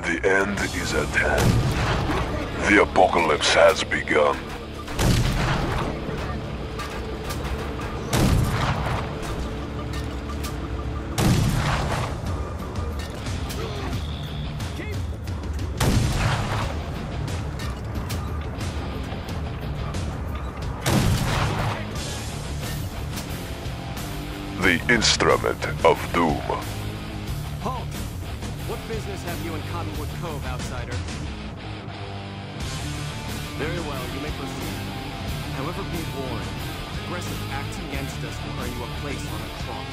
The end is at hand. The apocalypse has begun. The instrument of doom. Halt! What business have you in Cottonwood Cove, outsider? Very well, you may proceed. However, be warned. Aggressive acts against us will earn you a place on a cross.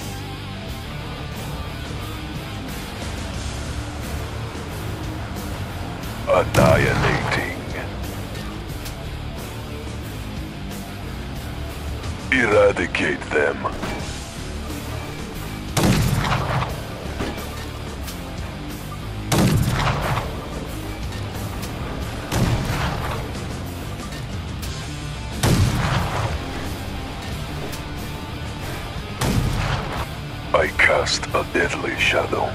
Annihilating. Eradicate them. I cast a deadly shadow.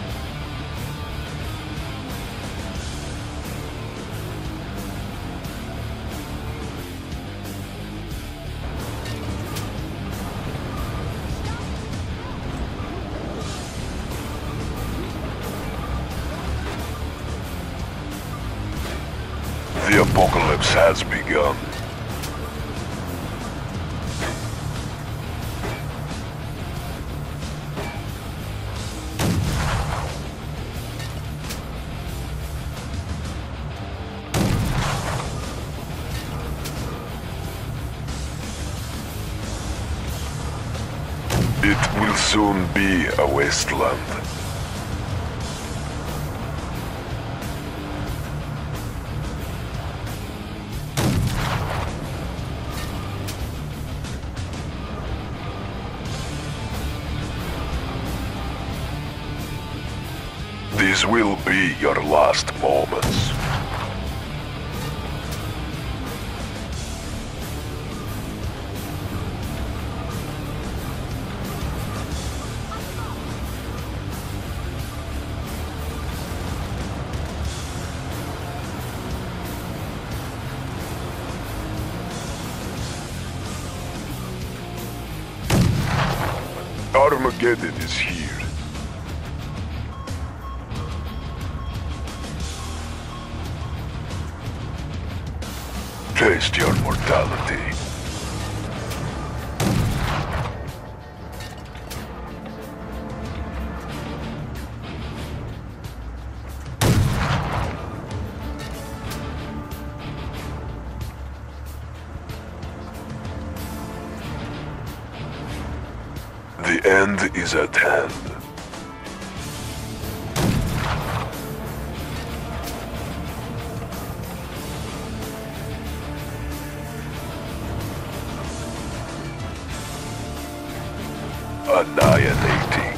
The apocalypse has begun. It will soon be a wasteland. These will be your last moments. Armageddon is here. Taste your mortality. The end is at hand. Annihilating.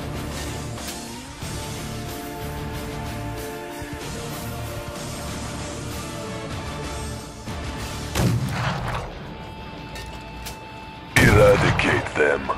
Eradicate them.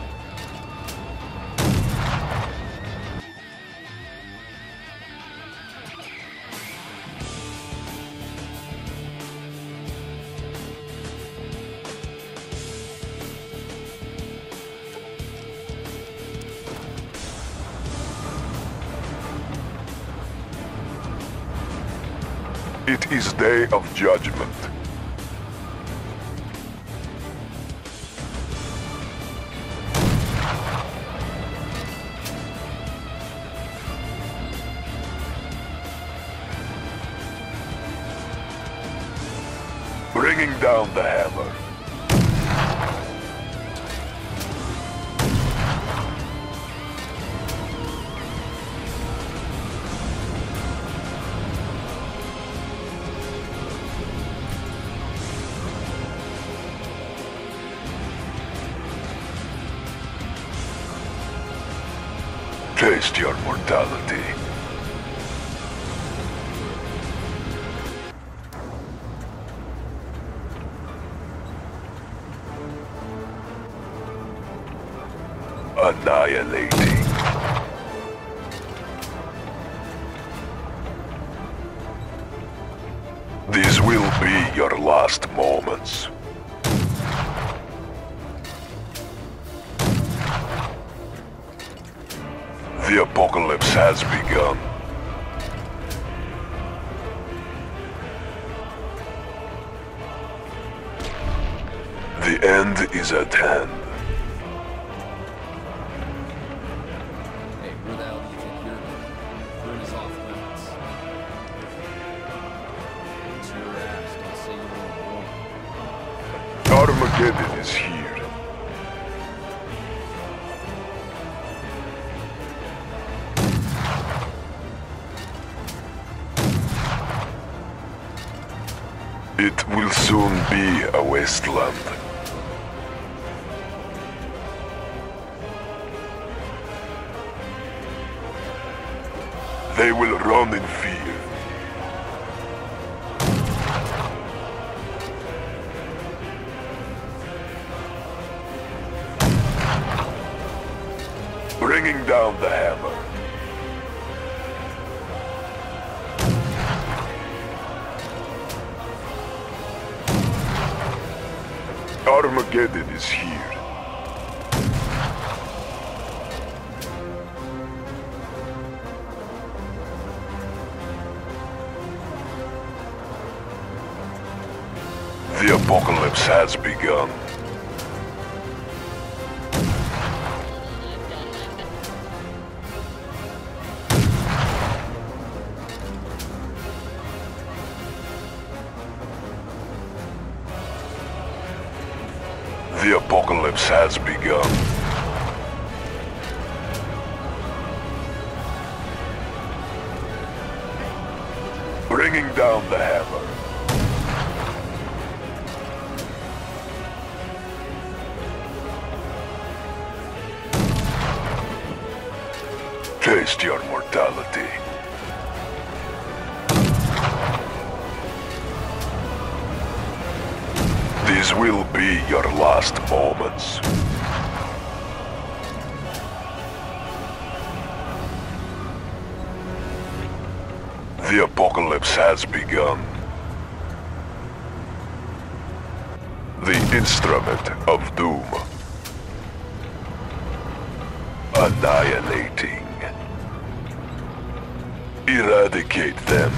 It is day of judgment. Bringing down the hammer. Taste your mortality. Annihilating. These will be your last moments. The apocalypse has begun. The end is at hand. Hey, where the hell do you think you're going? Ruin is off limits. It's your ass, don't say you weren't born. Armageddon is here. It will soon be a wasteland. They will run in fear. Bringing down the hammer. Armageddon is here. The apocalypse has begun. The apocalypse has begun. Bringing down the hammer. Taste your mortality. These will be your last moments. The apocalypse has begun. The instrument of doom. Annihilating. Eradicate them.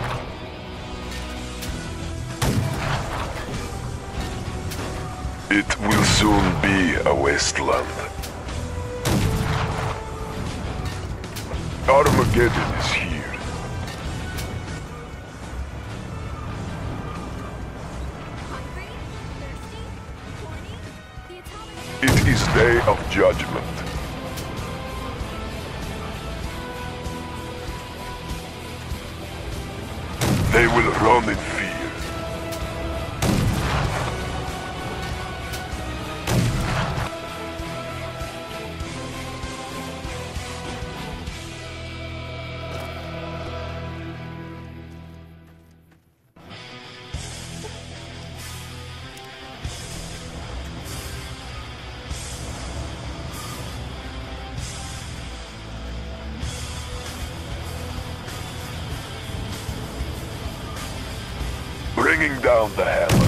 It will soon be a wasteland. Armageddon is here. It is day of judgment. They will run in fear. Bringing down the hammer.